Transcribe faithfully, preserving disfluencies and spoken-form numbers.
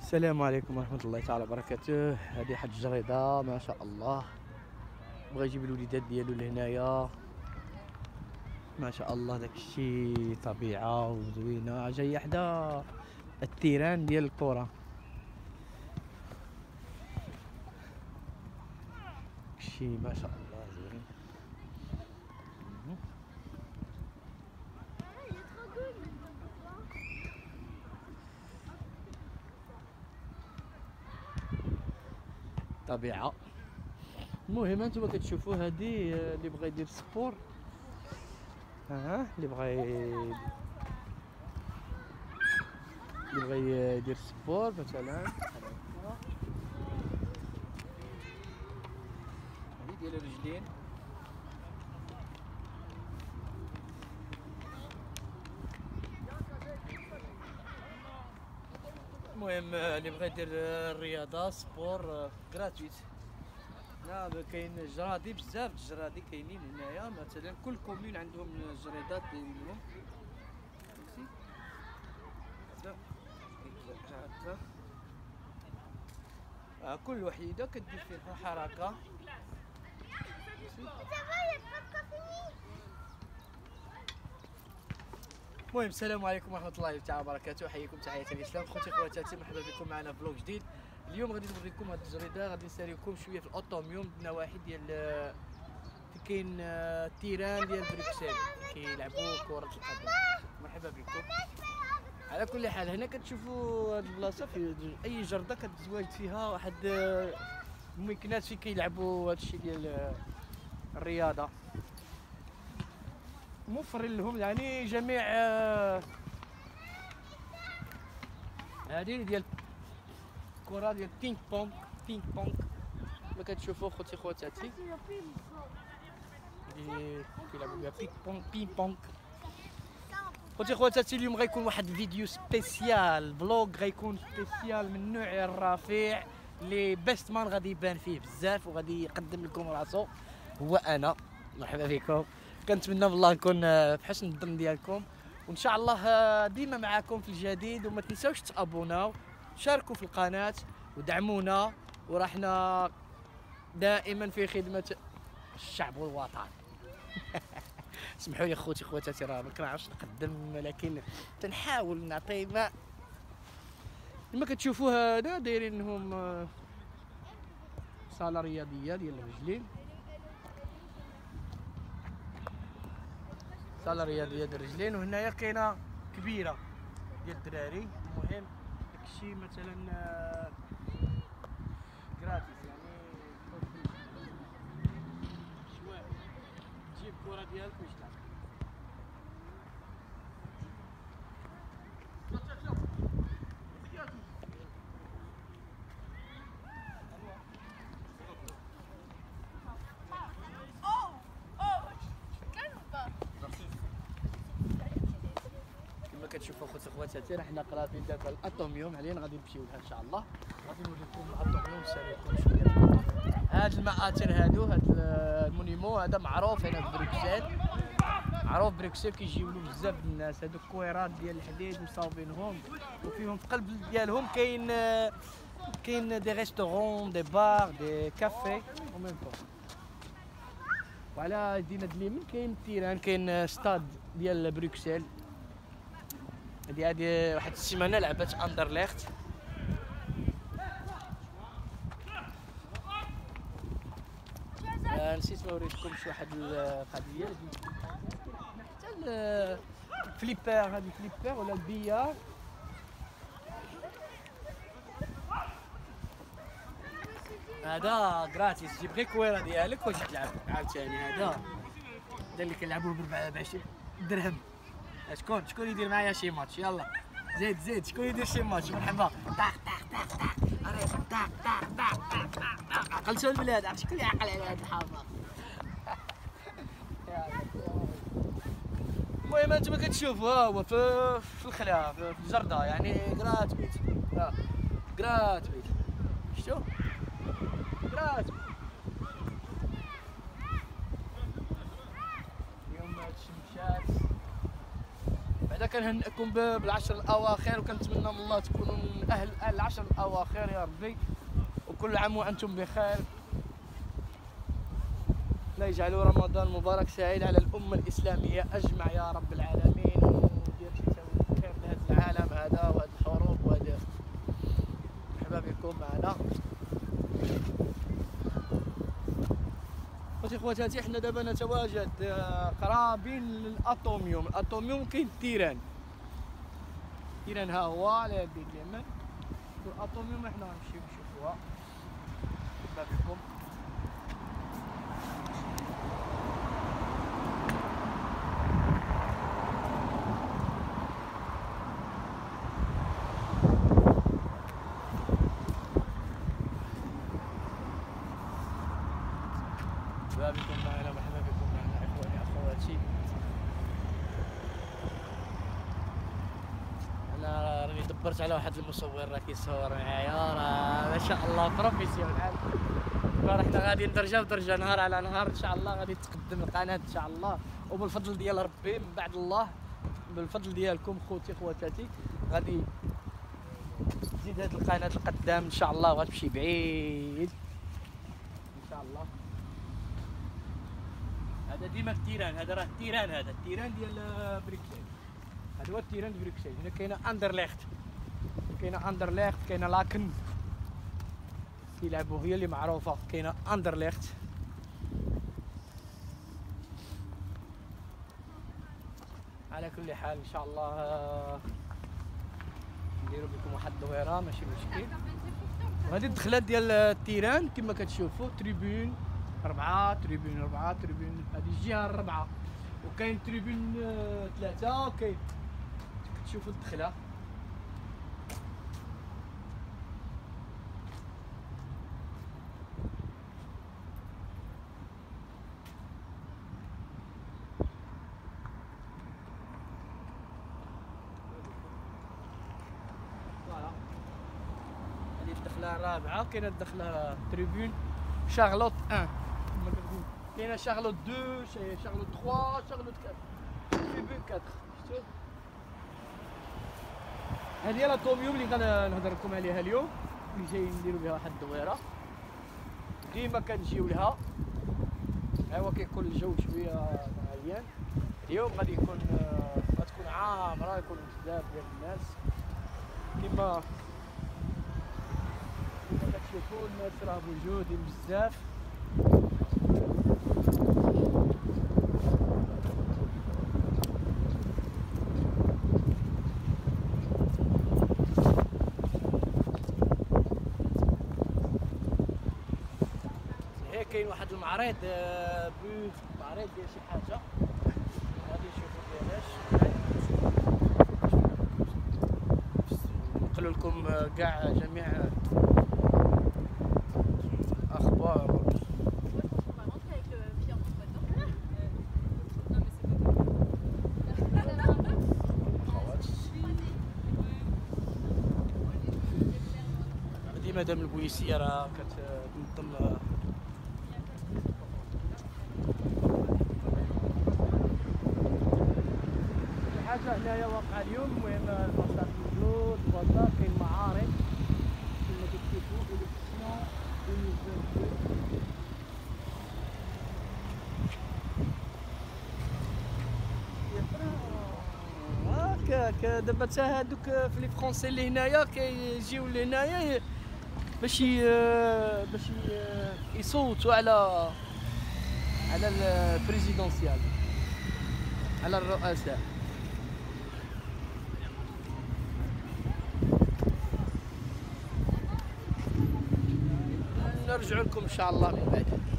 السلام عليكم ورحمة الله تعالى وبركاته. هذه حد الجريدة ما شاء الله، بغا يجيب الوليدات ديالو لهنايا ما شاء الله. داكشي طبيعة وزوينة، جاية حدا التيران ديال الكرة. داكشي ما شاء الله زوين. طبيعة. المهم انتما كتشوفوا هذه اللي بغا يدير سبور، ها اللي بغا ي- اللي بغا يدير سبور مثلا هذه ديال الرجلين. المهم اللي بغا يدير الرياضة سبور غراتويت. لا كاين جرادي بزاف، الجرادي كاينين هنايا مثلا كل كومون عندهم الجريدات ديالهم. هكا آه كل وحيدة كدير فيها حركة. المهم السلام عليكم ورحمة الله تعالى وبركاته، احييكم تحية الاسلام. خوتي خواتاتي، مرحبا بكم معنا في فلوق جديد. اليوم غادي نوريكم هاد الجريدة، غادي نساليكم شوية في الاوتوميوم، النواحي ديال في كاين التيران ديال بروكسل كيلعبوا كرة القدم. مرحبا بكم. على كل حال هنا كتشوفوا هاد البلاصة في اي جردة كتزواج فيها واحد الممكنات فين كيلعبوا هادشي ديال الرياضة، موفرين لهم يعني جميع هذه ديال الكرة ديال بينغ بونغ. بينغ بونغ كما كتشوفوا خوتي خواتاتي، اللي كيلعبوا بها بينغ بونغ. بينغ بونغ خوتي خواتاتي، اليوم غيكون واحد الفيديو سبيسيال، فلوغ غيكون سبيسيال من النوع الرفيع اللي بيست مان غادي يبان فيه بزاف وغادي يقدم لكم راسو هو انا. مرحبا بكم، كنتمنى بالله نكون في حسن الظن ديالكم، وان شاء الله ديما معاكم في الجديد. وما تنساوش تابوناو، شاركوا في القناه ودعمونا، ورحنا دائما في خدمه الشعب والوطن. سمحوا لي خوتي خواتاتي، راه ما كنعرفش نقدم، ولكن تنحاول نعطي ما كما كتشوفوا. هذا دايرين لهم صاله رياضيه ديال الرجلين، صاله رياضيه ديال الرجلين. وهنايا كاينه كبيره ديال الدراري. المهم داكشي مثلا غراتيس، يعني شويه تجيب الكره ديالك وتلعب. كما كتشوفوا خوتي خواتاتي، راه حنا قرابين دابا الاتوميوم، علينا غادي نمشيو لها ان شاء الله. غادي نوريكم الاتوميوم ونساليكم شويه. هاد المآثر هادو، هاد المونيمون هذا معروف هنا في بروكسل، معروف بروكسل كيجيو له بزاف د الناس. هادو الكويرات ديال الحديد مصاوبينهم، وفيهم في القلب ديالهم كاين كاين دي ريستورون، دي بار، دي كافي او ميم با. وعلى يدينا د اليمين كاين التيران، كاين ستاد ديال بروكسل. هادي هادي واحد السيمانه لعبت اندرليخت. آه نسيت ما وريتكم شي واحد القضيه، حتى الفليبر، هادي الفليبر ولا البيار. هذا غراتيس، جيب غير كويره ديالك وتجي تلعب عاوتاني. هذا هذا اللي كنلعبوه ب عشرين درهم. شكون شكون يدير معايا شي ماتش؟ يلا زيد زيد، شكون يدير شي ماتش؟ مرحبا. طاق طاق طاق طاق طاق طاق طاق طاق طاق. عقلتوا البلاد، عرفت شكون اللي عقل على هاد الحافظ. المهم انتما كتشوفوا ها هو في في الخلا في الجرده، يعني غراتويت. ها غراتويت، شفتوا غراتويت. اليوم الشمشات بعدا كنهنئكم بالعشر الاواخر، وكنتمنى من الله تكونوا من اهل العشر الاواخر يا ربي، وكل عام وانتم بخير. لا يجعلوا رمضان مبارك سعيد على الامه الاسلاميه اجمع يا رب العالمين، ودير شي خير لهذا العالم هذا وهذه الحروب وهذا. مرحبا بكم معنا خوتي خواتاتي. حنا دابا نتواجد قرابين للاتوميوم. الاتوميوم كاين التيران، التيران ها هو على يد اليمين، والاتوميوم حنا غنمشيو نشوفوها. مرحبا بكم. مرحبا بكم معنا، مرحبا بكم معنا اخواني اخواتي. انا راني دبرت على واحد المصور راه كيصور معايا، راه ما شاء الله بروفيسيونال. راه حنا غادي درجه بدرجه نهار على نهار ان شاء الله غادي تقدم القناه ان شاء الله، وبالفضل ديال ربي من بعد الله، بالفضل ديالكم خوتي خواتاتي غادي تزيد هذه القناه القدام ان شاء الله، وغتمشي بعيد ان شاء الله. هذا ديما التيران، هذا راه التيران، هذا التيران ديال بريكسل، هذا هو التيران ديال بريكسل. هنا كاينه اندرليخت، كاينه اندرليخت، كاينه لاكن كيلعبوا، هي اللي معروفه. كاينه اندرليخت. على كل حال ان شاء الله نديروا بكم واحد الدويره ماشي مشكل. وهذه الدخلات ديال التيران كما كتشوفوا، تريبون أربعة، تريبون أربعة، تريبون هذه الجهة الرابعة، وكاين تريبون ثلاثة، وكاين كتشوفوا الدخلة. فوالا هذه الدخلة الرابعة. كاينة الدخلة تريبون شارلوت واحد، كاينه شارلوت اثنين، شارلوت ثلاثة، شارلوت أربعة، تريبون أربعة. شفتوا هذه هي الاتوميوم اللي غنهضر لكم عليها اليوم، اللي جايين نديروا بها واحد الدويره. ديما كنجيو لها، ها هو كيكون الجو شويه معين. اليوم غادي يكون غتكون عامره، يكون بزاف ديال الناس كما كما كتشوفوا. الناس راه موجودين بزاف. هي كاين واحد المعرض بو معرض ديال شي حاجه غادي نشوفوا كيفاش نقول لكم كاع جميع اخبار. هذه مدام البوليسيه راه كتنظم حاجه هنايا واقعه اليوم. المهم البلاصات موجود، البلاصه كاين معارض كما كتشوفوا، الكسيون هاكا. دابا حتى هادوك في لي فرونسي اللي هنايا كيجيو لهنايا باش باش يصوتوا على على البريزيدونسيال، على الرؤساء. نرجع لكم ان شاء الله من بعد.